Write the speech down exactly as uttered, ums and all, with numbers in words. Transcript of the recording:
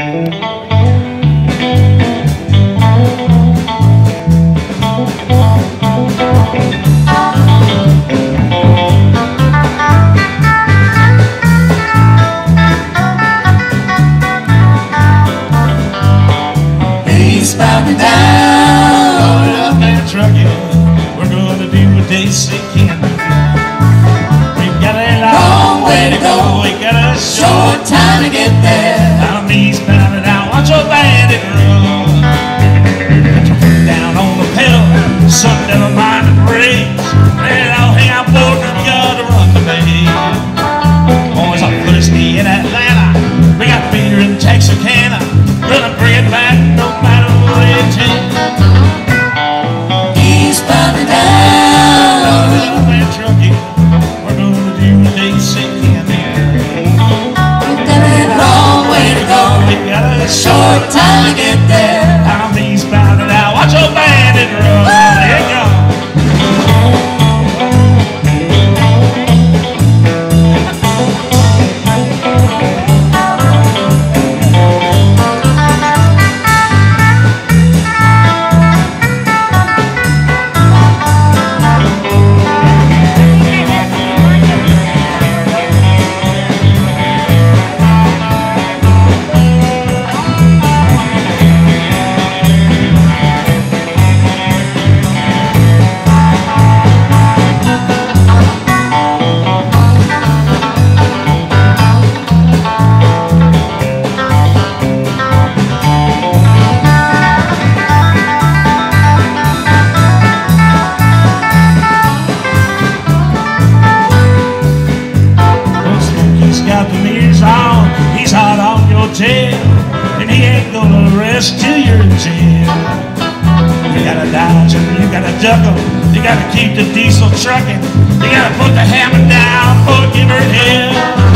Eastbound and down, loaded up and trucking. We're gonna do what they say can do. We've got a long way to go, we got a short time to get there. I'm eastbound and down, watch your bandit run. Put your foot down on the pedal, son, never mind the brakes. And I'll hang out board and gotta run the bay. Boys, I'll put us in Atlanta. We got Peter in Texarkana. Gonna bring it back no matter what it takes. Eastbound and down, loaded up and trucking. We're gonna do what they say can do. We've got a long way to go, we've got a short time to get there. I'm eastbound and down, watch your bandit run. There you go. Got the mirrors on, he's hot on your tail, and he ain't gonna rest till you're in jail. You gotta dodge him, you gotta duck him, you gotta keep the diesel trucking, you gotta put the hammer down, put give her hell.